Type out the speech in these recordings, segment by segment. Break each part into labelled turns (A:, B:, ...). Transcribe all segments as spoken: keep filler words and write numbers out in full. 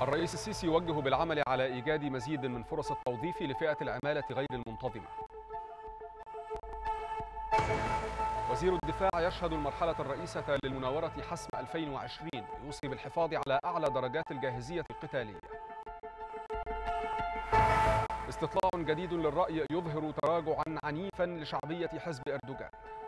A: الرئيس السيسي يوجه بالعمل على إيجاد مزيد من فرص التوظيف لفئة العمالة غير المنتظمة. وزير الدفاع يشهد المرحلة الرئيسة للمناورة حسم ألفين وعشرين، يوصي بالحفاظ على أعلى درجات الجاهزية القتالية. استطلاع جديد للرأي يظهر تراجعا عنيفا لشعبية حزب أردوغان.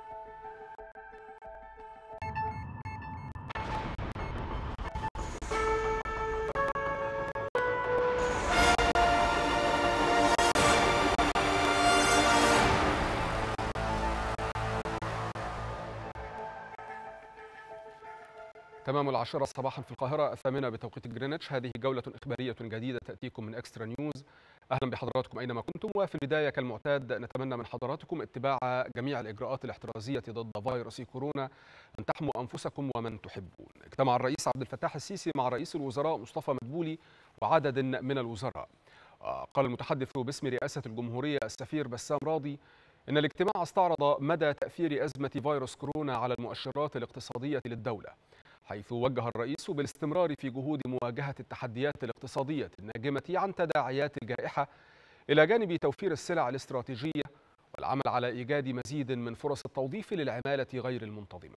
A: تمام العاشرة صباحا في القاهرة، الثامنة بتوقيت جرينتش. هذه جولة إخبارية جديدة تأتيكم من إكسترا نيوز. أهلا بحضراتكم أينما كنتم. وفي البداية كالمعتاد نتمنى من حضراتكم اتباع جميع الإجراءات الاحترازية ضد فيروس كورونا، أن تحموا أنفسكم ومن تحبون. اجتمع الرئيس عبد الفتاح السيسي مع رئيس الوزراء مصطفى مدبولي وعدد من الوزراء. قال المتحدث باسم رئاسة الجمهورية السفير بسام راضي إن الاجتماع استعرض مدى تأثير أزمة فيروس كورونا على المؤشرات الاقتصادية للدولة، حيث وجه الرئيس بالاستمرار في جهود مواجهة التحديات الاقتصادية الناجمة عن تداعيات الجائحة، إلى جانب توفير السلع الاستراتيجية والعمل على إيجاد مزيد من فرص التوظيف للعمالة غير المنتظمة.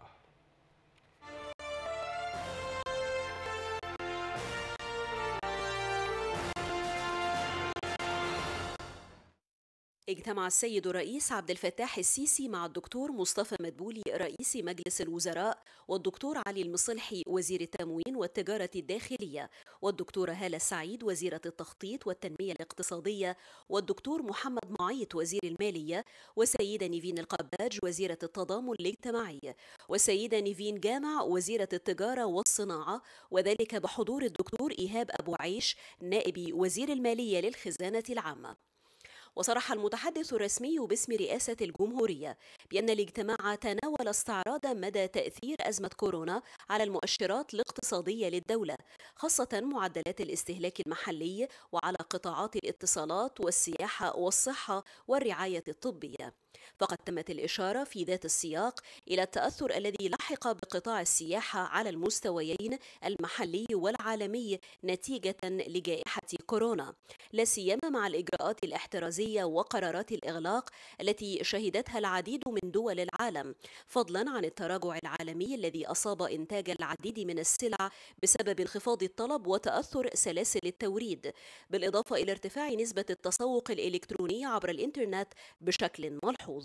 B: اجتمع السيد الرئيس عبد الفتاح السيسي مع الدكتور مصطفى مدبولي رئيس مجلس الوزراء، والدكتور علي المصلحي وزير التموين والتجارة الداخلية، والدكتورة هالة السعيد وزيرة التخطيط والتنمية الاقتصادية، والدكتور محمد معيط وزير المالية، وسيدة نيفين القباج وزيرة التضامن الاجتماعي، وسيدة نيفين جامع وزيرة التجارة والصناعة، وذلك بحضور الدكتور إيهاب أبو عيش نائب وزير المالية للخزانة العامة. وصرح المتحدث الرسمي باسم رئاسة الجمهورية بأن الاجتماع تناول استعراض مدى تأثير أزمة كورونا على المؤشرات الاقتصادية للدولة، خاصة معدلات الاستهلاك المحلي وعلى قطاعات الاتصالات والسياحة والصحة والرعاية الطبية. فقد تمت الإشارة في ذات السياق إلى التأثر الذي لحق بقطاع السياحة على المستويين المحلي والعالمي نتيجة لجائحة كورونا، لا سيما مع الإجراءات الاحترازية وقرارات الإغلاق التي شهدتها العديد من دول العالم، فضلا عن التراجع العالمي الذي أصاب إنتاج العديد من السلع بسبب انخفاض الطلب وتأثر سلاسل التوريد، بالإضافة إلى ارتفاع نسبة التسوق الإلكتروني عبر الإنترنت بشكل ملحوظ.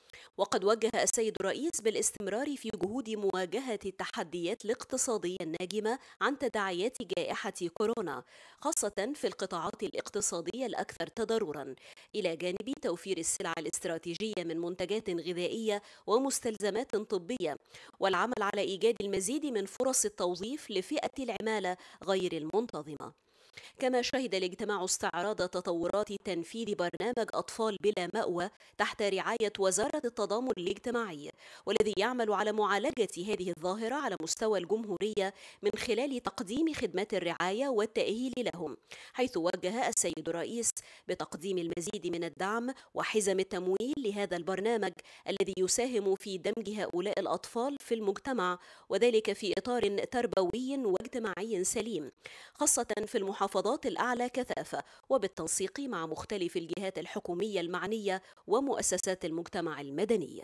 B: وقد وجه السيد الرئيس بالاستمرار في جهود مواجهة التحديات الاقتصادية الناجمة عن تداعيات جائحة كورونا، خاصة في القطاعات الاقتصادية الأكثر تضررا، إلى جانب توفير السلع الاستراتيجية من منتجات غذائية ومستلزمات طبية، والعمل على إيجاد المزيد من فرص التوظيف لفئة العمالة غير المنتظمة. كما شهد الاجتماع استعراض تطورات تنفيذ برنامج أطفال بلا مأوى تحت رعاية وزارة التضامن الاجتماعي، والذي يعمل على معالجة هذه الظاهرة على مستوى الجمهورية من خلال تقديم خدمات الرعاية والتأهيل لهم، حيث وجه السيد الرئيس بتقديم المزيد من الدعم وحزم التمويل لهذا البرنامج الذي يساهم في دمج هؤلاء الأطفال في المجتمع، وذلك في إطار تربوي واجتماعي سليم، خاصة في المحافظات الأعلى كثافة، وبالتنسيق مع مختلف الجهات الحكومية المعنية ومؤسسات المجتمع المدني.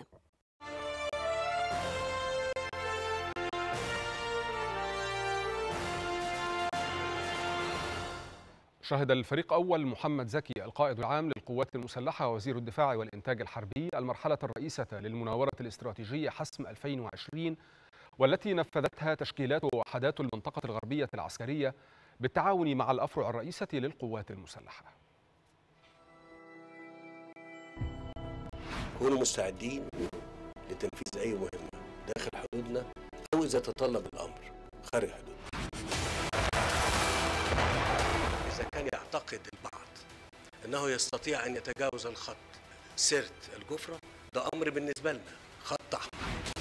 A: شهد الفريق أول محمد زكي القائد العام للقوات المسلحة ووزير الدفاع والإنتاج الحربي المرحلة الرئيسة للمناورة الاستراتيجية حسم ألفين وعشرين، والتي نفذتها تشكيلات ووحدات المنطقة الغربية العسكرية بالتعاون مع الأفرع الرئيسة للقوات المسلحة.
C: كونوا مستعدين لتنفيذ أي مهمة داخل حدودنا أو إذا تطلب الأمر خارج حدودنا. إذا كان يعتقد البعض أنه يستطيع أن يتجاوز الخط سرت الجفرة، ده أمر بالنسبة لنا خط أحمر.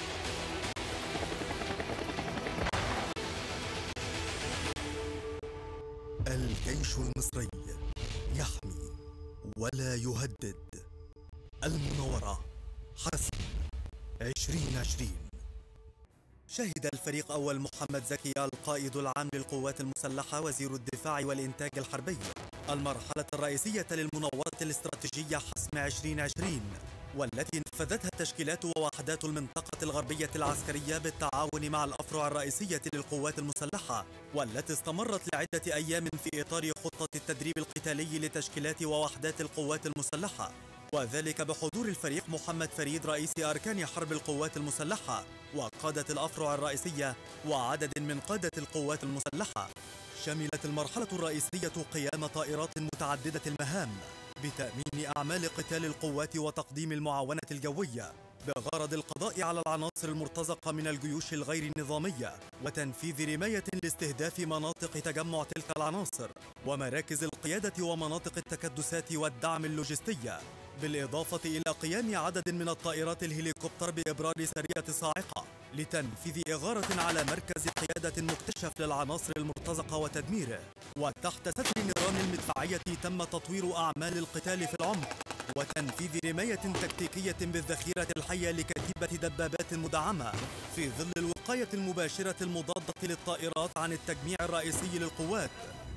D: الجيش المصري يحمي ولا يهدد. المناورة حسم عشرين عشرين. شهد الفريق أول محمد زكي القائد العام للقوات المسلحة وزير الدفاع والإنتاج الحربي المرحلة الرئيسية للمناورة الاستراتيجية حسم عشرين عشرين، والتي نفذتها تشكيلات ووحدات المنطقة الغربية العسكرية بالتعاون مع الأفرع الرئيسية للقوات المسلحة، والتي استمرت لعدة أيام في إطار خطة التدريب القتالي لتشكيلات ووحدات القوات المسلحة، وذلك بحضور الفريق محمد فريد رئيس أركان حرب القوات المسلحة وقادة الأفرع الرئيسية وعدد من قادة القوات المسلحة. شملت المرحلة الرئيسية قيام طائرات متعددة المهام بتأمين أعمال قتال القوات وتقديم المعاونة الجوية بغرض القضاء على العناصر المرتزقة من الجيوش الغير النظامية وتنفيذ رماية لاستهداف مناطق تجمع تلك العناصر ومراكز القيادة ومناطق التكدسات والدعم اللوجستية، بالإضافة إلى قيام عدد من الطائرات الهليكوبتر بإبرار سرية صاعقة لتنفيذ إغارة على مركز قيادة مكتشف للعناصر المرتزقة وتدميره. وتحت ستر النظام المدفعية تم تطوير أعمال القتال في العمق وتنفيذ رماية تكتيكية بالذخيرة الحية لكتيبة دبابات مدعمة في ظل الوقاية المباشرة المضادة للطائرات عن التجميع الرئيسي للقوات.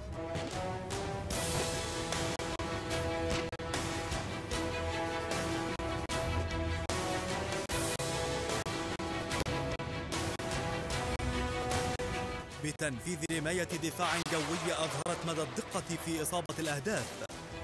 D: بتنفيذ رماية دفاع جوي أظهرت مدى الدقة في إصابة الأهداف.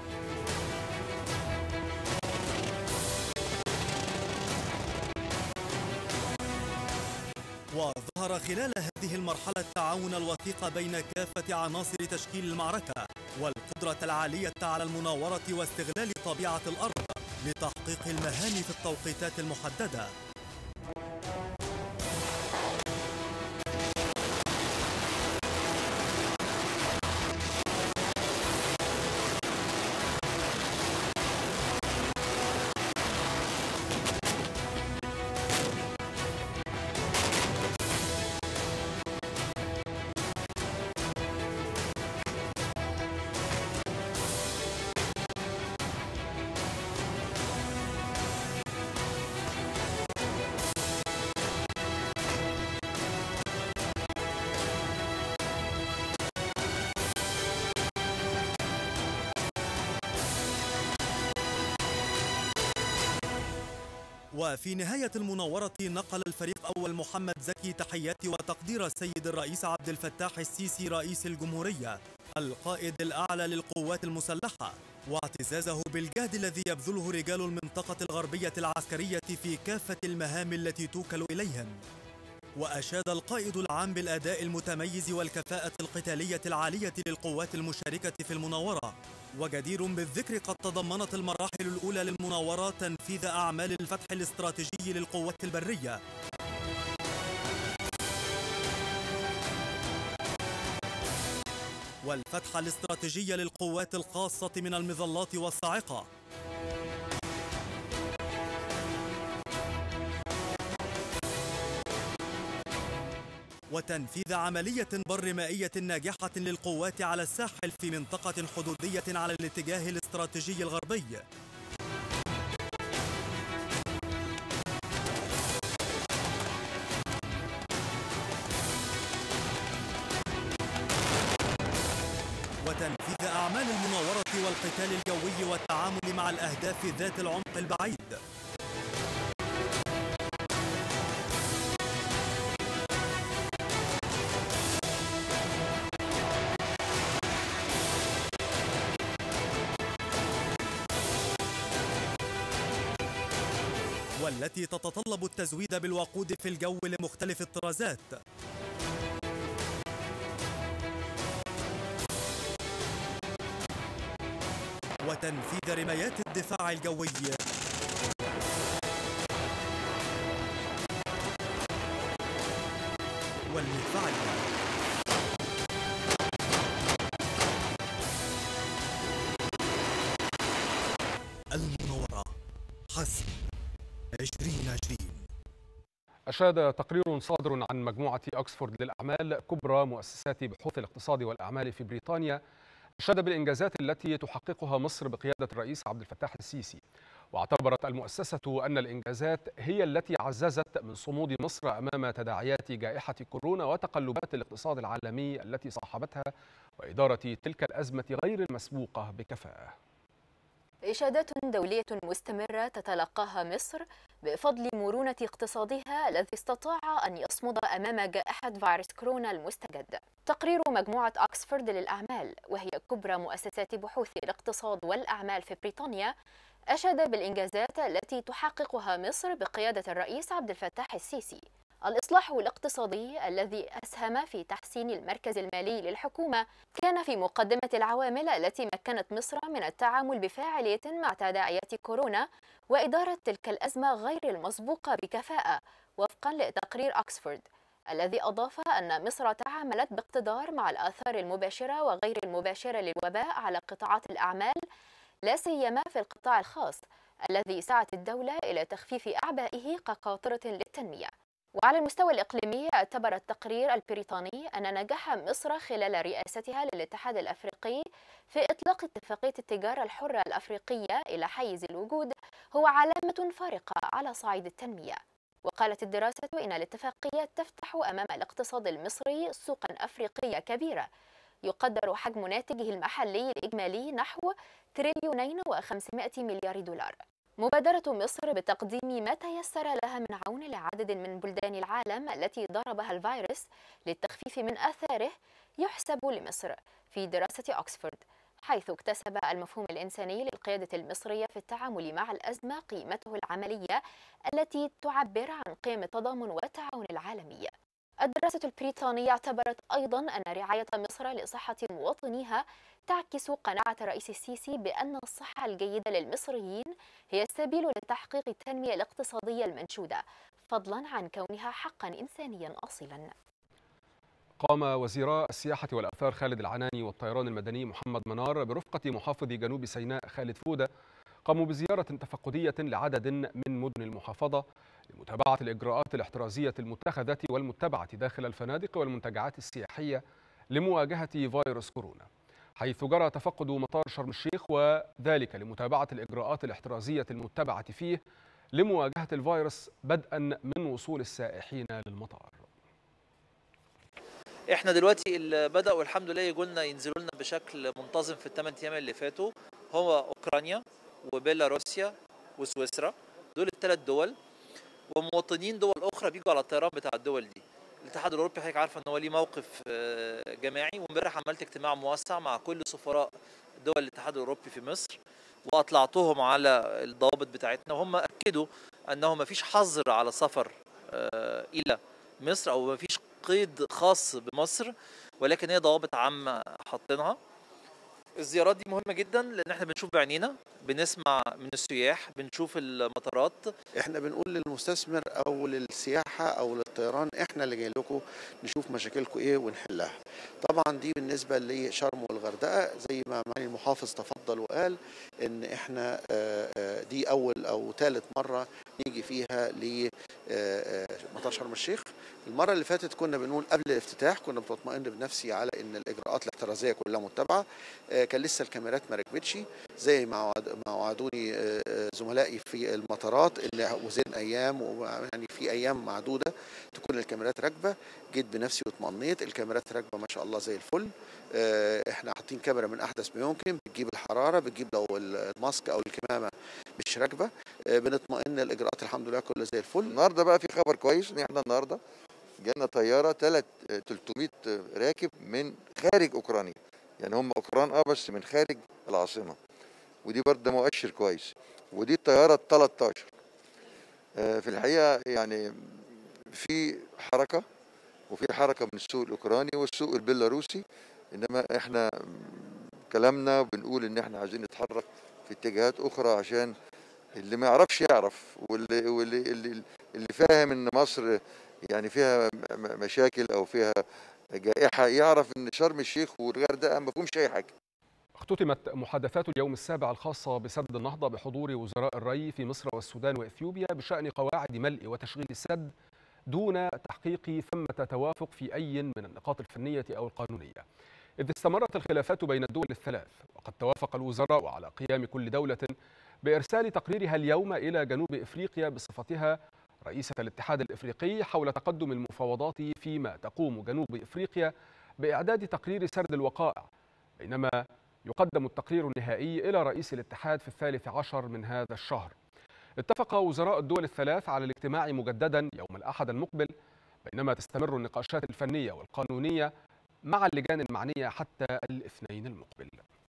D: وظهر خلال هذه المرحلة التعاون الوثيق بين كافة عناصر تشكيل المعركة والقدرة العالية على المناورة واستغلال طبيعة الأرض لتحقيق المهام في التوقيتات المحددة. وفي نهاية المناورة نقل الفريق أول محمد زكي تحيات وتقدير السيد الرئيس عبد الفتاح السيسي رئيس الجمهورية القائد الأعلى للقوات المسلحة واعتزازه بالجهد الذي يبذله رجال المنطقة الغربية العسكرية في كافة المهام التي توكل إليهم. وأشاد القائد العام بالأداء المتميز والكفاءة القتالية العالية للقوات المشاركة في المناورة، وجدير بالذكر قد تضمنت المراحل الأولى للمناورة تنفيذ أعمال الفتح الاستراتيجي للقوات البرية والفتح الاستراتيجي للقوات الخاصة من المظلات والصاعقة، وتنفيذ عملية برمائية ناجحة للقوات على الساحل في منطقة حدودية على الاتجاه الاستراتيجي الغربي. وتنفيذ أعمال المناورة والقتال الجوي والتعامل مع الأهداف ذات العمق البعيد. والتي تتطلب التزويد بالوقود في الجو لمختلف الطرازات. وتنفيذ رمايات الدفاع الجوي والمدفعي. المناورة حسم عشرين عشرين.
A: أشاد تقرير صادر عن مجموعة أكسفورد للأعمال كبرى مؤسسات بحوث الاقتصاد والأعمال في بريطانيا أشاد بالإنجازات التي تحققها مصر بقيادة الرئيس عبد الفتاح السيسي، واعتبرت المؤسسة أن الإنجازات هي التي عززت من صمود مصر أمام تداعيات جائحة كورونا وتقلبات الاقتصاد العالمي التي صاحبتها، وإدارة تلك الأزمة غير المسبوقة بكفاءة.
E: إشادات دولية مستمرة تتلقاها مصر بفضل مرونة اقتصادها الذي استطاع أن يصمد أمام جائحة فيروس كورونا المستجد. تقرير مجموعة أكسفورد للأعمال، وهي كبرى مؤسسات بحوث الاقتصاد والأعمال في بريطانيا، أشاد بالإنجازات التي تحققها مصر بقيادة الرئيس عبد الفتاح السيسي. الإصلاح الاقتصادي الذي أسهم في تحسين المركز المالي للحكومة كان في مقدمة العوامل التي مكنت مصر من التعامل بفاعلية مع تداعيات كورونا وإدارة تلك الأزمة غير المسبوقة بكفاءة، وفقا لتقرير أكسفورد الذي أضاف أن مصر تعاملت باقتدار مع الآثار المباشرة وغير المباشرة للوباء على قطاعات الأعمال، لا سيما في القطاع الخاص الذي سعت الدولة إلى تخفيف أعبائه كقاطرة للتنمية. وعلى المستوى الإقليمي، اعتبر التقرير البريطاني أن نجاح مصر خلال رئاستها للاتحاد الأفريقي في إطلاق اتفاقية التجارة الحرة الأفريقية إلى حيز الوجود هو علامة فارقة على صعيد التنمية. وقالت الدراسة إن الاتفاقية تفتح أمام الاقتصاد المصري سوقا أفريقية كبيرة يقدر حجم ناتجه المحلي الإجمالي نحو تريليونين وخمسمائة مليار دولار. مبادرة مصر بتقديم ما تيسر لها من عون لعدد من بلدان العالم التي ضربها الفيروس للتخفيف من آثاره يحسب لمصر في دراسة أكسفورد، حيث اكتسب المفهوم الإنساني للقيادة المصرية في التعامل مع الأزمة قيمته العملية التي تعبر عن قيم التضامن والتعاون العالمي. الدراسة البريطانية اعتبرت أيضا أن رعاية مصر لصحة مواطنيها تعكس قناعة الرئيس السيسي بأن الصحة الجيدة للمصريين هي السبيل لتحقيق التنمية الاقتصادية المنشودة، فضلا عن كونها حقا إنسانيا أصيلا.
A: قام وزيرا السياحة والآثار خالد العناني والطيران المدني محمد منار برفقة محافظ جنوب سيناء خالد فودة قاموا بزيارة تفقدية لعدد من مدن المحافظة لمتابعة الإجراءات الاحترازية المتخذة والمتبعة داخل الفنادق والمنتجعات السياحية لمواجهة فيروس كورونا، حيث جرى تفقد مطار شرم الشيخ، وذلك لمتابعة الإجراءات الاحترازية المتبعة فيه لمواجهة الفيروس بدءا من وصول السائحين للمطار.
F: احنا دلوقتي اللي بدأوا الحمد لله يجولنا ينزلوا لنا بشكل منتظم في الثمان ايام اللي فاتوا هو اوكرانيا وبيلاروسيا وسويسرا، دول الثلاث دول، ومواطنين دول اخرى بيجوا على الطيران بتاع الدول دي. الاتحاد الاوروبي حضرتك عارفه ان هو ليه موقف جماعي، وامبارح عملت اجتماع موسع مع كل سفراء دول الاتحاد الاوروبي في مصر واطلعتهم على الضوابط بتاعتنا، وهم اكدوا انه ما فيش حظر على سفر الى مصر او ما فيش قيد خاص بمصر، ولكن هي ضوابط عامه حاطينها. الزيارات دي مهمه جدا لان احنا بنشوف بعينينا، بنسمع من السياح، بنشوف المطارات.
G: احنا بنقول للمستثمر او للسياحه او للطيران احنا اللي جاي لكم نشوف مشاكلكم ايه ونحلها. طبعا دي بالنسبه لشرم والغردقه زي ما معالي المحافظ تفضل وقال ان احنا دي اول او ثالث مره نيجي فيها لمطار شرم الشيخ. المره اللي فاتت كنا بنقول قبل الافتتاح كنا بنطمئن بنفسي على ان الاجراءات الاحترازيه كلها متبعه، كان لسه الكاميرات ما ركبتش زي ما وعدوني زملائي في المطارات اللي وزن ايام، ويعني في ايام معدوده تكون الكاميرات راكبه. جيت بنفسي واطمئنيت، الكاميرات راكبه ما شاء الله زي الفل. احنا حاطين كاميرا من احدث ما يمكن بتجيب الحراره، بتجيب لو الماسك او الكمامه مش راكبه، بنطمئن الاجراءات الحمد لله كله زي الفل.
H: النهارده بقى في خبر كويس ان احنا النهارده جالنا طياره ثلاثمائة راكب من خارج اوكرانيا، يعني هم اوكران اه بس من خارج العاصمه، ودي برضه مؤشر كويس. ودي الطياره ال ثلاثة عشر. في الحقيقه يعني في حركه، وفي حركه من السوق الاوكراني والسوق البيلاروسي، انما احنا كلامنا بنقول ان احنا عايزين نتحرك في اتجاهات اخرى عشان اللي ما يعرفش يعرف، واللي واللي اللي, اللي فاهم ان مصر يعني فيها مشاكل او فيها جائحه يعرف ان شرم الشيخ والغردقه ما فيهمش اي حاجه.
A: اختتمت محادثات اليوم السابع الخاصة بسد النهضة بحضور وزراء الري في مصر والسودان وإثيوبيا بشأن قواعد ملء وتشغيل السد دون تحقيق ثمة توافق في أي من النقاط الفنية أو القانونية. إذ استمرت الخلافات بين الدول الثلاث، وقد توافق الوزراء على قيام كل دولة بإرسال تقريرها اليوم إلى جنوب إفريقيا بصفتها رئيسة الاتحاد الإفريقي حول تقدم المفاوضات، فيما تقوم جنوب إفريقيا بإعداد تقرير سرد الوقائع، بينما يقدم التقرير النهائي إلى رئيس الاتحاد في الثالث عشر من هذا الشهر. اتفق وزراء الدول الثلاث على الاجتماع مجددا يوم الأحد المقبل، بينما تستمر النقاشات الفنية والقانونية مع اللجان المعنية حتى الاثنين المقبل.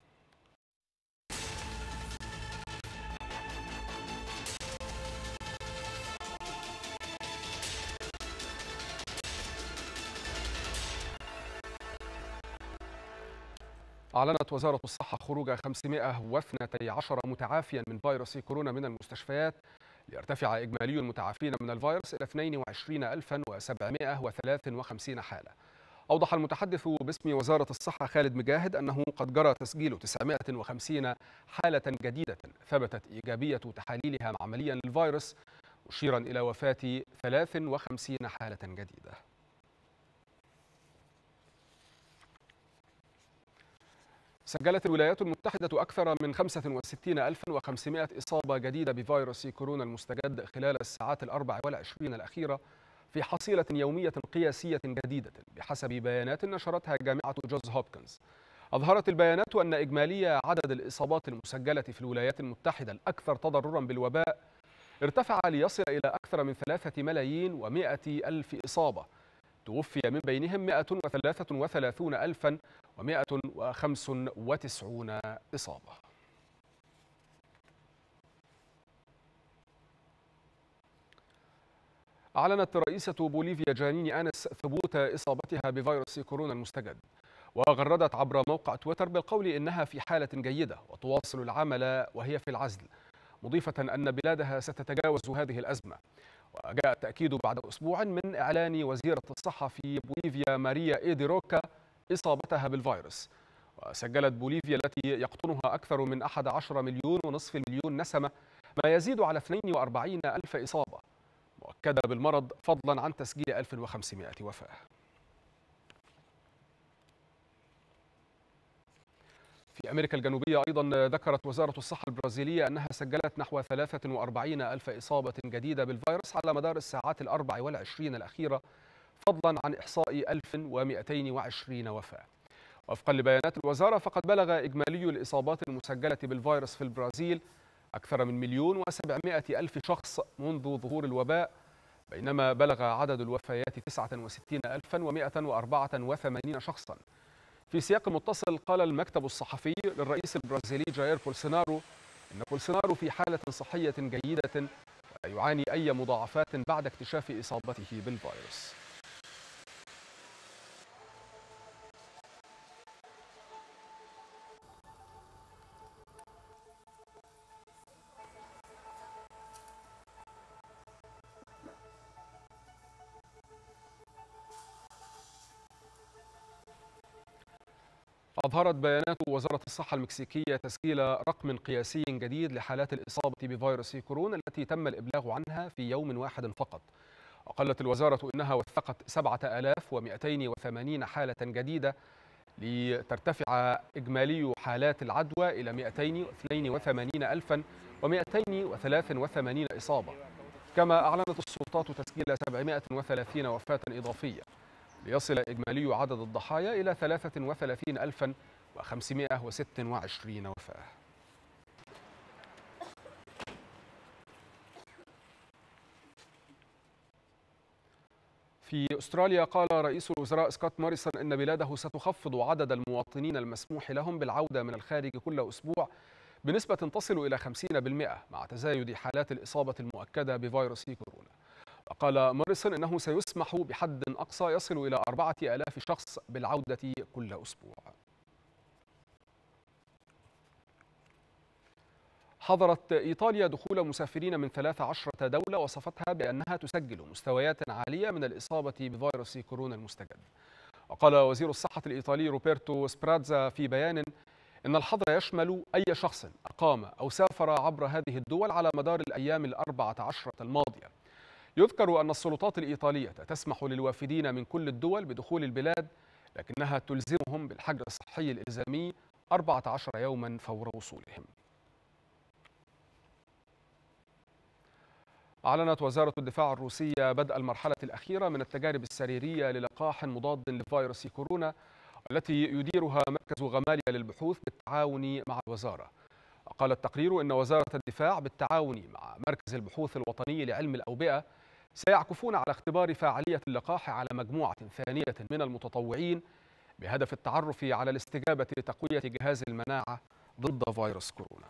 A: أعلنت وزارة الصحة خروج خمسمائة واثني عشر متعافيا من فيروس كورونا من المستشفيات، ليرتفع إجمالي المتعافين من الفيروس إلى اثنين وعشرين ألفا وسبعمائة وثلاثة وخمسين حالة. أوضح المتحدث باسم وزارة الصحة خالد مجاهد أنه قد جرى تسجيل تسعمائة وخمسين حالة جديدة ثبتت إيجابية تحاليلها معمليا للفيروس، مشيرا إلى وفاة ثلاث وخمسين حالة جديدة. سجلت الولايات المتحدة أكثر من خمسة وستين ألفا وخمسمائة إصابة جديدة بفيروس كورونا المستجد خلال الساعات الأربع والعشرين الأخيرة، في حصيلة يومية قياسية جديدة بحسب بيانات نشرتها جامعة جونز هوبكنز. أظهرت البيانات أن إجمالي عدد الإصابات المسجلة في الولايات المتحدة الأكثر تضررا بالوباء ارتفع ليصل إلى أكثر من ثلاثة ملايين ومائة ألف إصابة، توفي من بينهم مائة وثلاثة وثلاثين ألفا ومائة وخمسة وتسعين إصابة. أعلنت رئيسة بوليفيا جانيني آنس ثبوت إصابتها بفيروس كورونا المستجد، وغردت عبر موقع تويتر بالقول إنها في حالة جيدة وتواصل العمل وهي في العزل، مضيفة أن بلادها ستتجاوز هذه الأزمة. وجاء التأكيد بعد أسبوع من إعلان وزيرة الصحة في بوليفيا ماريا إيدي روكا إصابتها بالفيروس. وسجلت بوليفيا التي يقطنها أكثر من أحد عشر مليون ونصف المليون نسمة ما يزيد على اثنين وأربعين ألف إصابة مؤكدة بالمرض، فضلا عن تسجيل ألف وخمسمائة وفاة. في أمريكا الجنوبية أيضا ذكرت وزارة الصحة البرازيلية أنها سجلت نحو ثلاثة وأربعين ألف إصابة جديدة بالفيروس على مدار الساعات الأربع والعشرين الأخيرة، فضلا عن إحصاء ألف ومائتين وعشرين وفاة. وفقا لبيانات الوزارة، فقد بلغ إجمالي الإصابات المسجلة بالفيروس في البرازيل أكثر من مليون وسبعمائة ألف شخص منذ ظهور الوباء، بينما بلغ عدد الوفيات تسعة وستين ألفا ومائة وأربعة وثمانين شخصا. في سياق متصل، قال المكتب الصحفي للرئيس البرازيلي جاير بولسونارو إن بولسونارو في حالة صحية جيدة ولا يعاني أي مضاعفات بعد اكتشاف إصابته بالفيروس. أظهرت بيانات وزارة الصحة المكسيكية تسجيل رقم قياسي جديد لحالات الإصابة بفيروس كورونا التي تم الإبلاغ عنها في يوم واحد فقط. وقالت الوزارة إنها وثقت سبعة آلاف ومائتين وثمانين حالة جديدة، لترتفع إجمالي حالات العدوى إلى مائتين واثنين وثمانين ألفا ومائتين وثلاثة وثمانين إصابة. كما أعلنت السلطات تسجيل سبعمائة وثلاثين وفاة إضافية، ليصل إجمالي عدد الضحايا إلى ثلاثة وثلاثين ألفا وخمسمائة وستة وعشرين وفاة. في أستراليا، قال رئيس الوزراء سكوت موريسون إن بلاده ستخفض عدد المواطنين المسموح لهم بالعودة من الخارج كل أسبوع بنسبة تصل إلى خمسين بالمئة مع تزايد حالات الإصابة المؤكدة بفيروس كورونا. وقال موريسون إنه سيسمح بحد أقصى يصل إلى أربعة آلاف شخص بالعودة كل أسبوع. حظرت إيطاليا دخول مسافرين من ثلاث عشرة دولة وصفتها بأنها تسجل مستويات عالية من الإصابة بفيروس كورونا المستجد. وقال وزير الصحة الإيطالي روبرتو سبراتزا في بيان إن الحظر يشمل أي شخص أقام أو سافر عبر هذه الدول على مدار الأيام الأربعة عشرة الماضية. يذكر أن السلطات الإيطالية تسمح للوافدين من كل الدول بدخول البلاد لكنها تلزمهم بالحجر الصحي الإلزامي أربعة عشر يوما فور وصولهم. أعلنت وزارة الدفاع الروسية بدء المرحلة الأخيرة من التجارب السريرية للقاح مضاد لفيروس كورونا، التي يديرها مركز غماليا للبحوث بالتعاون مع الوزارة. وقال التقرير إن وزارة الدفاع بالتعاون مع مركز البحوث الوطني لعلم الأوبئة سيعكفون على اختبار فاعلية اللقاح على مجموعة ثانية من المتطوعين بهدف التعرف على الاستجابة لتقوية جهاز المناعة ضد فيروس كورونا.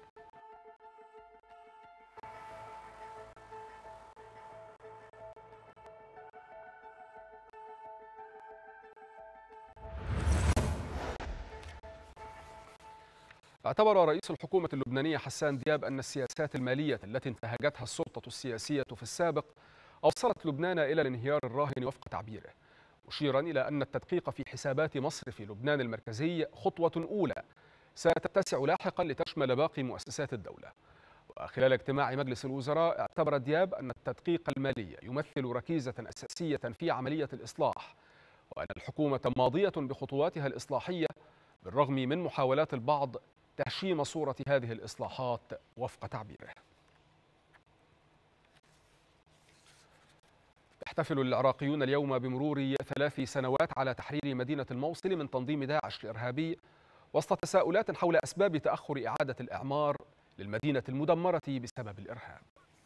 A: اعتبر رئيس الحكومة اللبنانية حسان دياب أن السياسات المالية التي انتهجتها السلطة السياسية في السابق أوصلت لبنان إلى الانهيار الراهن وفق تعبيره، مشيرا إلى أن التدقيق في حسابات مصرف لبنان المركزي خطوة أولى ستتسع لاحقا لتشمل باقي مؤسسات الدولة. وخلال اجتماع مجلس الوزراء اعتبر دياب أن التدقيق المالي يمثل ركيزة أساسية في عملية الإصلاح، وأن الحكومة ماضية بخطواتها الإصلاحية بالرغم من محاولات البعض تهشيم صورة هذه الإصلاحات وفق تعبيره. يحتفل العراقيون اليوم بمرور ثلاث سنوات على تحرير مدينة الموصل من تنظيم داعش الإرهابي، وسط تساؤلات حول أسباب تأخر إعادة الإعمار للمدينة المدمرة بسبب الإرهاب.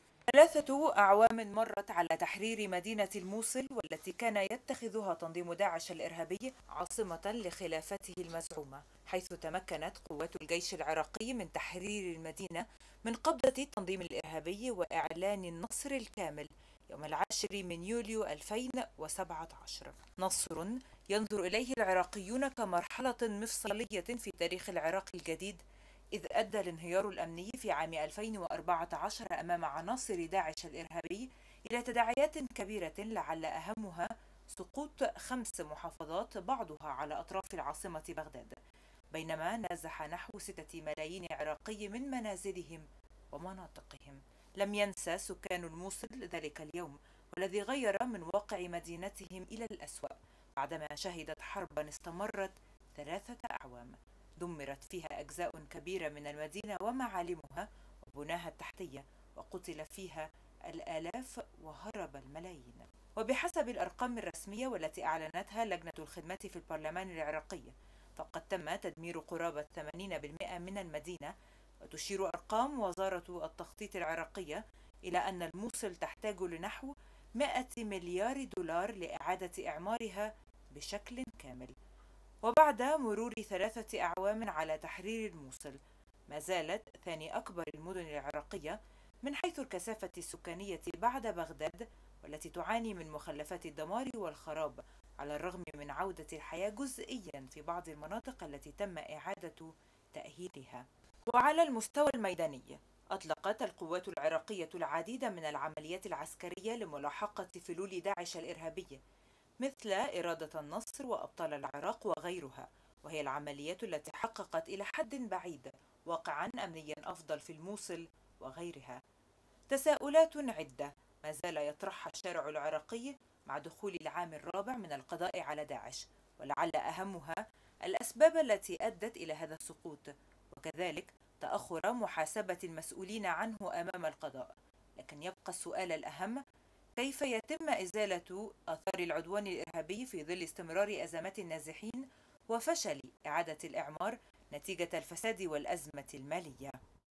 I: ثلاثة أعوام مرت على تحرير مدينة الموصل، والتي كان يتخذها تنظيم داعش الإرهابي عاصمة لخلافته المزعومة، حيث تمكنت قوات الجيش العراقي من تحرير المدينة من قبضة التنظيم الإرهابي وإعلان النصر الكامل يوم العاشر من يوليو ألفين وسبعة عشر. نصر ينظر إليه العراقيون كمرحلة مفصلية في تاريخ العراق الجديد، إذ أدى الانهيار الأمني في عام ألفين وأربعة عشر أمام عناصر داعش الإرهابي إلى تداعيات كبيرة، لعل أهمها سقوط خمس محافظات بعضها على أطراف العاصمة بغداد، بينما نازح نحو ستة ملايين عراقي من منازلهم ومناطقهم. لم ينسى سكان الموصل ذلك اليوم، والذي غير من واقع مدينتهم إلى الأسوأ بعدما شهدت حربا استمرت ثلاثة أعوام دمرت فيها أجزاء كبيرة من المدينة ومعالمها وبناها التحتية، وقتل فيها الآلاف وهرب الملايين. وبحسب الأرقام الرسمية والتي أعلنتها لجنة الخدمات في البرلمان العراقي، فقد تم تدمير قرابة ثمانين بالمئة من المدينة. وتشير أرقام وزارة التخطيط العراقية إلى أن الموصل تحتاج لنحو مئة مليار دولار لإعادة إعمارها بشكل كامل. وبعد مرور ثلاثة أعوام على تحرير الموصل، ما زالت ثاني أكبر المدن العراقية من حيث الكثافة السكانية بعد بغداد، والتي تعاني من مخلفات الدمار والخراب، على الرغم من عودة الحياة جزئيا في بعض المناطق التي تم إعادة تأهيلها. وعلى المستوى الميداني، أطلقت القوات العراقية العديد من العمليات العسكرية لملاحقة فلول داعش الإرهابية، مثل إرادة النصر وأبطال العراق وغيرها، وهي العمليات التي حققت إلى حد بعيد واقعا أمنيا أفضل في الموصل وغيرها. تساؤلات عدة ما زال يطرحها الشارع العراقي مع دخول العام الرابع من القضاء على داعش، ولعل أهمها الأسباب التي أدت إلى هذا السقوط، وكذلك تأخر محاسبة المسؤولين عنه أمام القضاء. لكن يبقى السؤال الأهم: كيف يتم إزالة آثار العدوان الإرهابي في ظل استمرار أزمات النازحين وفشل إعادة الإعمار نتيجة الفساد والأزمة المالية؟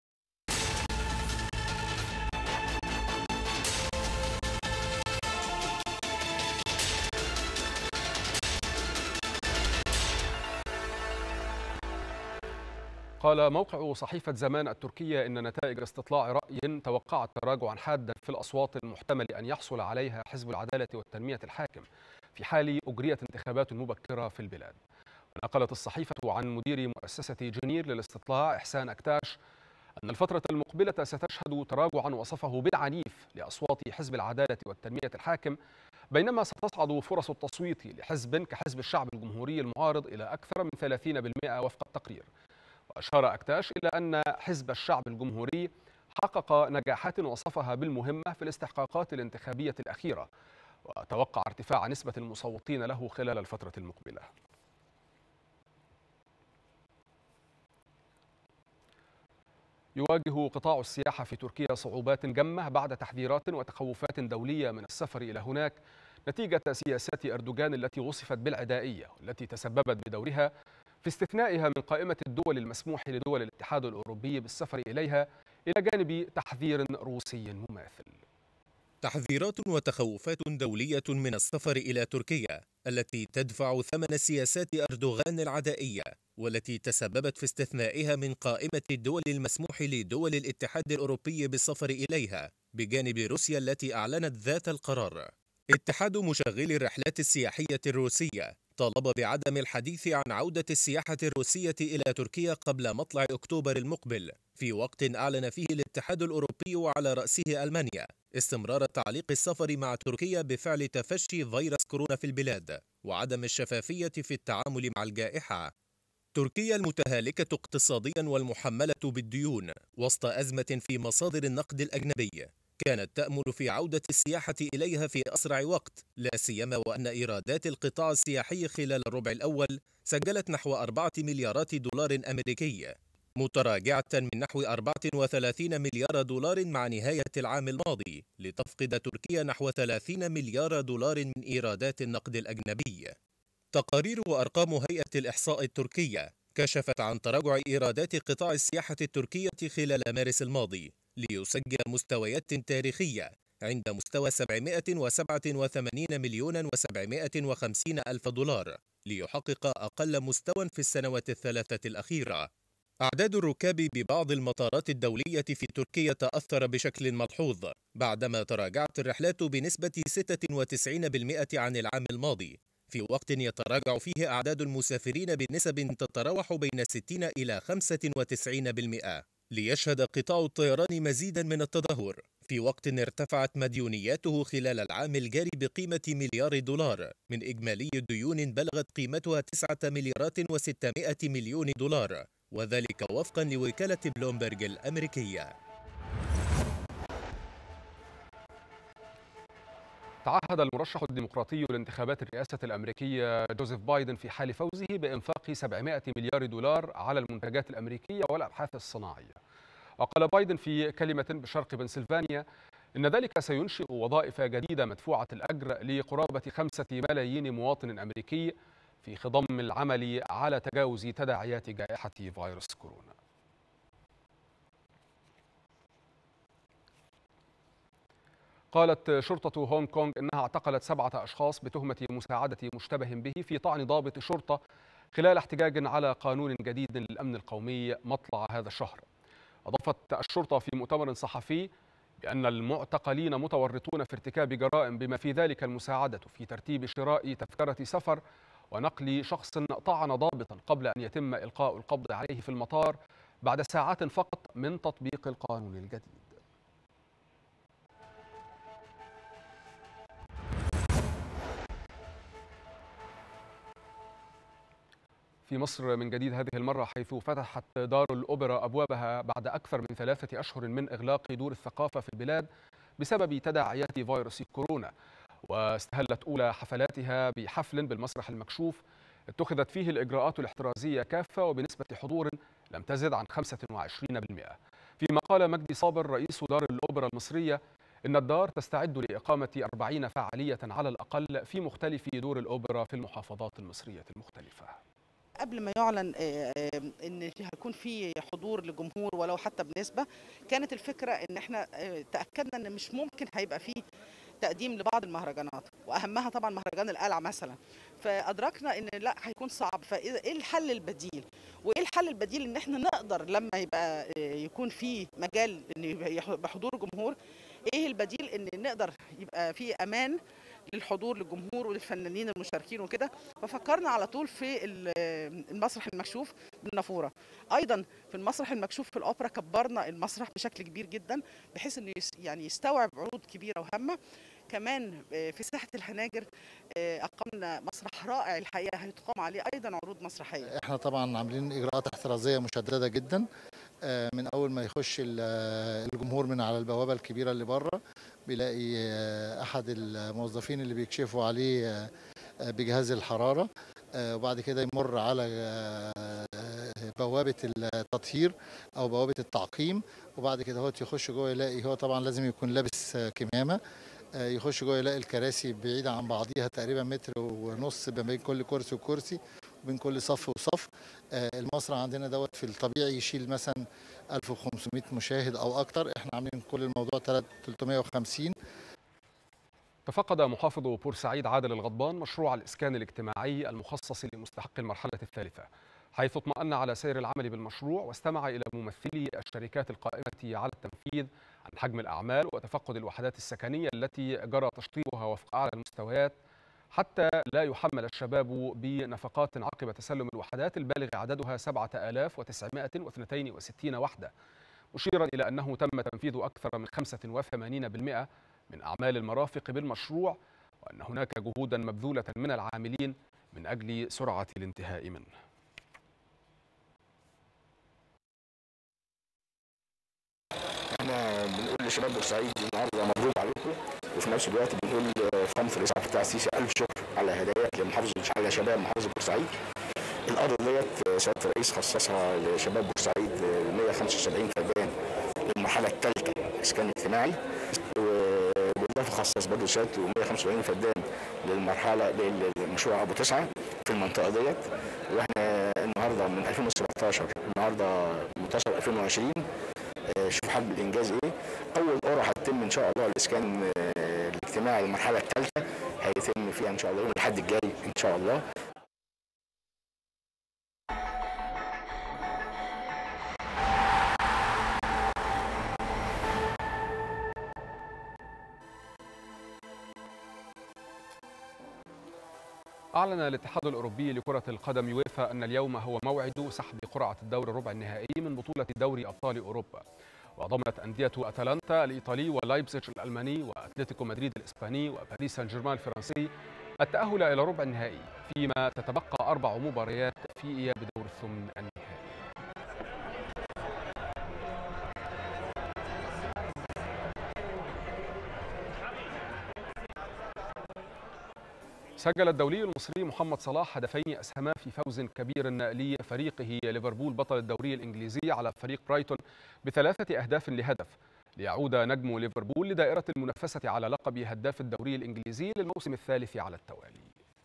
A: قال موقع صحيفة زمان التركية إن نتائج استطلاع رأي توقعت تراجعا حادا في الأصوات المحتمل أن يحصل عليها حزب العدالة والتنمية الحاكم في حال أجريت انتخابات مبكرة في البلاد. ونقلت الصحيفة عن مدير مؤسسة جنير للاستطلاع إحسان أكتاش أن الفترة المقبلة ستشهد تراجعا وصفه بالعنيف لأصوات حزب العدالة والتنمية الحاكم، بينما ستصعد فرص التصويت لحزب كحزب الشعب الجمهوري المعارض إلى أكثر من ثلاثين بالمئة وفق التقرير. وأشار أكتاش إلى أن حزب الشعب الجمهوري حقق نجاحات وصفها بالمهمة في الاستحقاقات الانتخابية الأخيرة، وتوقع ارتفاع نسبة المصوتين له خلال الفترة المقبلة. يواجه قطاع السياحة في تركيا صعوبات جمة بعد تحذيرات وتخوفات دولية من السفر إلى هناك نتيجة سياسات أردوغان التي وصفت بالعدائية، والتي تسببت بدورها في استثنائها من قائمة الدول المسموح لدول الاتحاد الأوروبي بالسفر إليها، إلى جانب تحذير روسي مماثل.
J: تحذيرات وتخوفات دولية من السفر إلى تركيا التي تدفع ثمن سياسات أردوغان العدائية، والتي تسببت في استثنائها من قائمة الدول المسموح لدول الاتحاد الأوروبي بالسفر إليها، بجانب روسيا التي أعلنت ذات القرار. اتحاد مشغلي الرحلات السياحية الروسية طالب بعدم الحديث عن عودة السياحة الروسية إلى تركيا قبل مطلع أكتوبر المقبل، في وقت أعلن فيه الاتحاد الأوروبي وعلى رأسه ألمانيا استمرار تعليق السفر مع تركيا بفعل تفشي فيروس كورونا في البلاد وعدم الشفافية في التعامل مع الجائحة. تركيا المتهالكة اقتصاديا والمحملة بالديون وسط أزمة في مصادر النقد الأجنبي كانت تأمل في عودة السياحة إليها في أسرع وقت، لا سيما وأن إيرادات القطاع السياحي خلال الربع الأول سجلت نحو أربعة مليارات دولار أمريكي، متراجعة من نحو أربعة وثلاثين مليار دولار مع نهاية العام الماضي، لتفقد تركيا نحو ثلاثين مليار دولار من إيرادات النقد الأجنبي. تقارير وأرقام هيئة الإحصاء التركية كشفت عن تراجع إيرادات قطاع السياحة التركية خلال مارس الماضي، ليسجل مستويات تاريخية عند مستوى سبعمائة وسبعة وثمانين مليون وسبعمائة وخمسين ألف دولار، ليحقق أقل مستوى في السنوات الثلاثة الأخيرة. أعداد الركاب ببعض المطارات الدولية في تركيا تأثر بشكل ملحوظ بعدما تراجعت الرحلات بنسبة ستة وتسعين بالمئة عن العام الماضي، في وقت يتراجع فيه أعداد المسافرين بنسب تتراوح بين ستين إلى خمسة وتسعين بالمئة. ليشهد قطاع الطيران مزيدا من التدهور في وقت ارتفعت مديونياته خلال العام الجاري بقيمة مليار دولار من إجمالي ديون بلغت قيمتها تسعة مليارات وستمائة مليون دولار، وذلك وفقا لوكالة بلومبرج الأمريكية.
A: تعهد المرشح الديمقراطي لانتخابات الرئاسة الأمريكية جوزيف بايدن في حال فوزه بإنفاق سبعمائة مليار دولار على المنتجات الأمريكية والأبحاث الصناعية. وقال بايدن في كلمة بشرق بنسلفانيا إن ذلك سينشئ وظائف جديدة مدفوعة الأجر لقرابة خمسة ملايين مواطن أمريكي في خضم العمل على تجاوز تداعيات جائحة فيروس كورونا. قالت شرطة هونغ كونغ إنها اعتقلت سبعة أشخاص بتهمة مساعدة مشتبه به في طعن ضابط شرطة خلال احتجاج على قانون جديد للأمن القومي مطلع هذا الشهر. أضافت الشرطة في مؤتمر صحفي بأن المعتقلين متورطون في ارتكاب جرائم بما في ذلك المساعدة في ترتيب شراء تذكرة سفر ونقل شخص طعن ضابطا قبل أن يتم إلقاء القبض عليه في المطار بعد ساعات فقط من تطبيق القانون الجديد. في مصر من جديد هذه المرة، حيث فتحت دار الأوبرا أبوابها بعد أكثر من ثلاثة أشهر من إغلاق دور الثقافة في البلاد بسبب تداعيات فيروس كورونا. واستهلت أولى حفلاتها بحفل بالمسرح المكشوف اتخذت فيه الإجراءات الاحترازية كافة وبنسبة حضور لم تزد عن خمسة وعشرين بالمئة. فيما قال مجدي صابر رئيس دار الأوبرا المصرية إن الدار تستعد لإقامة أربعين فعالية على الأقل في مختلف دور الأوبرا في المحافظات المصرية المختلفة.
K: قبل ما يعلن ان هيكون في حضور للجمهور ولو حتى بنسبه، كانت الفكره ان احنا تاكدنا ان مش ممكن هيبقى فيه تقديم لبعض المهرجانات، واهمها طبعا مهرجان القلعه مثلا، فادركنا ان لا هيكون صعب. فايه الحل البديل؟ وايه الحل البديل ان احنا نقدر لما يبقى يكون في مجال ان يبقى حضور جمهور، ايه البديل ان نقدر يبقى في امان للحضور للجمهور وللفنانين المشاركين وكده. ففكرنا على طول في المسرح المكشوف بالنافوره. ايضا في المسرح المكشوف في الاوبرا كبرنا المسرح بشكل كبير جدا بحيث انه يعني يستوعب عروض كبيره وهامه. كمان في ساحه الهناجر اقمنا مسرح رائع الحقيقه هيتقام عليه ايضا عروض مسرحيه.
L: احنا طبعا عاملين اجراءات احترازيه مشدده جدا من اول ما يخش الجمهور من على البوابه الكبيره اللي بره، بيلاقي احد الموظفين اللي بيكشفوا عليه بجهاز الحراره، وبعد كده يمر على بوابه التطهير او بوابه التعقيم، وبعد كده هو يخش جوه يلاقي هو طبعا لازم يكون لابس كمامه، يخش جوه يلاقي الكراسي بعيده عن بعضيها تقريبا متر ونص بين كل كرسي وكرسي وبين كل صف وصف. المسرح عندنا دوت في الطبيعي يشيل مثلا ألف وخمسمائة مشاهد او اكتر، احنا عاملين كل الموضوع ثلاثمائة وخمسين.
A: تفقد محافظ بورسعيد عادل الغضبان مشروع الإسكان الاجتماعي المخصص لمستحق المرحلة الثالثة، حيث اطمأن على سير العمل بالمشروع واستمع إلى ممثلي الشركات القائمة على التنفيذ عن حجم الأعمال وتفقد الوحدات السكنية التي جرى تشطيبها وفق أعلى المستويات، حتى لا يحمل الشباب بنفقات عقب تسلم الوحدات البالغ عددها سبعة آلاف وتسعمائة واثنين وستين وحدة، مشيرا إلى أنه تم تنفيذ أكثر من خمسة وثمانين بالمئة من أعمال المرافق بالمشروع، وأن هناك جهودا مبذولة من العاملين من أجل سرعة الانتهاء منه.
M: احنا بنقول لشباب بورسعيد النهارده مبروك عليكم، وفي نفس الوقت بنقول فخامة الرئيس عبد الفتاح السيسي الف شكر على هدايات لمحافظه على شباب محافظه بورسعيد. الارض ديت سياده الرئيس خصصها لشباب بورسعيد مائة وخمسة وسبعين فدان للمرحله الثالثه اسكان اجتماعي، وبالاضافه خصص برضه سيادته مائة وخمسة وسبعين فدان للمرحله للمشروع ابو تسعه في المنطقه ديت. واحنا النهارده من ألفين وسبعتاشر النهارده منتصف ألفين وعشرين، شوف حجم الانجاز ايه. اول قرعه هتتم ان شاء الله الاسكان الاجتماعي للمرحله الثالثه هيتم فيها ان شاء الله يوم الاحد الجاي ان شاء الله.
A: أعلن الاتحاد الأوروبي لكرة القدم يويفا أن اليوم هو موعد سحب قرعة الدور الربع النهائي من بطولة دوري أبطال أوروبا، وضمنت أندية أتلانتا الإيطالي ولايبزيج الألماني وأتلتيكو مدريد الإسباني وباريس سان جيرمان الفرنسي التأهل إلى ربع النهائي، فيما تتبقى أربع مباريات في إياب دور الثمن النهائي. سجل الدولي المصري محمد صلاح هدفين أسهما في فوز كبير لفريقه ليفربول بطل الدوري الإنجليزي على فريق برايتون بثلاثة أهداف لهدف، ليعود نجم ليفربول لدائرة المنافسة على لقب هداف الدوري الإنجليزي للموسم الثالث على التوالي.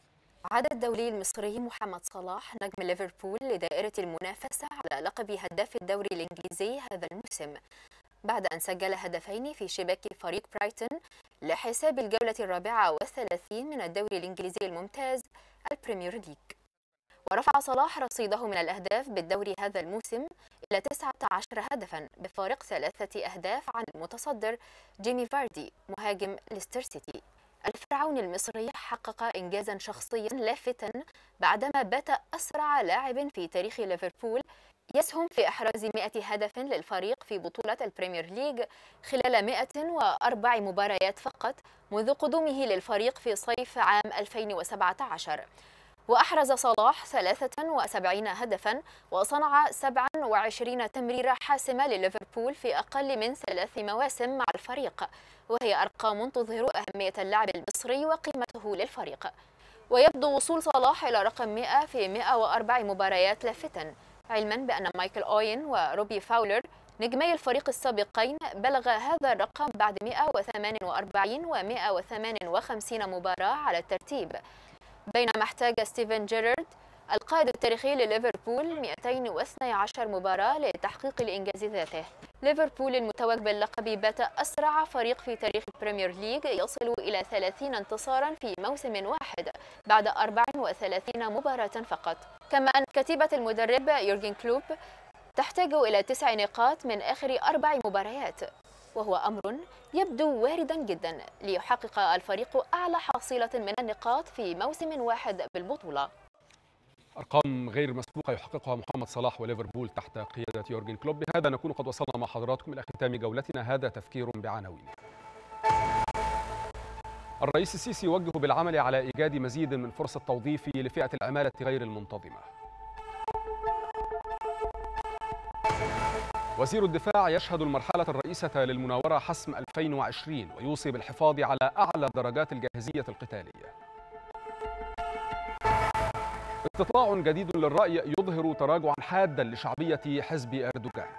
E: عاد الدولي المصري محمد صلاح نجم ليفربول لدائرة المنافسة على لقب هداف الدوري الإنجليزي هذا الموسم، بعد أن سجل هدفين في شباك فريق برايتون لحساب الجولة الرابعة والثلاثين من الدوري الإنجليزي الممتاز البريمير ليج. ورفع صلاح رصيده من الأهداف بالدوري هذا الموسم إلى تسعة عشر هدفا بفارق ثلاثة أهداف عن المتصدر جيمي فاردي مهاجم ليستر سيتي. الفرعون المصري حقق إنجازا شخصيا لافتا بعدما بات أسرع لاعب في تاريخ ليفربول يسهم في إحراز مائة هدف للفريق في بطولة البريمير ليج خلال مائة وأربع مباريات فقط منذ قدومه للفريق في صيف عام ألفين وسبعة عشر. وأحرز صلاح ثلاثة وسبعين هدفا وصنع سبعة وعشرين تمريرة حاسمة لليفربول في أقل من ثلاث مواسم مع الفريق، وهي أرقام تظهر أهمية اللاعب المصري وقيمته للفريق. ويبدو وصول صلاح إلى رقم مائة في مائة وأربع مباريات لافتا، علما بأن مايكل أوين وروبي فاولر نجمي الفريق السابقين بلغ هذا الرقم بعد مائة وثمانية وأربعين و مائة وثمانية وخمسين مباراة على الترتيب، بينما احتاج ستيفن جيرارد القائد التاريخي لليفربول مائتين واثنتي عشرة مباراة لتحقيق الإنجاز ذاته. ليفربول المتوج باللقب بات أسرع فريق في تاريخ البريمير ليج يصل إلى ثلاثين انتصارا في موسم واحد بعد أربع وثلاثين مباراة فقط. كما أن كتيبة المدرب يورجن كلوب تحتاج إلى تسع نقاط من آخر أربع مباريات، وهو أمر يبدو واردا جدا ليحقق الفريق أعلى حصيلة من النقاط في موسم واحد بالبطولة.
A: أرقام غير مسبوقة يحققها محمد صلاح وليفربول تحت قيادة يورجن كلوب. بهذا نكون قد وصلنا مع حضراتكم إلى ختام جولتنا. هذا تذكير بعناوين. الرئيس السيسي يوجه بالعمل على إيجاد مزيد من فرص التوظيف لفئة العمالة غير المنتظمة. وزير الدفاع يشهد المرحلة الرئيسة للمناورة حسم ألفين وعشرين ويوصي بالحفاظ على أعلى درجات الجاهزية القتالية. استطلاع جديد للرأي يظهر تراجعا حادا لشعبية حزب أردوغان.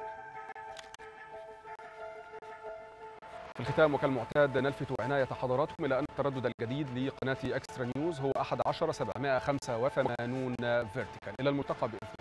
A: في الختام وكالمعتاد نلفت عناية حضراتكم إلى أن التردد الجديد لقناة إكسترا نيوز هو أحد عشر سبعمائة وخمسة وثمانين فيرتيكال. إلى الملتقى بإذن الله.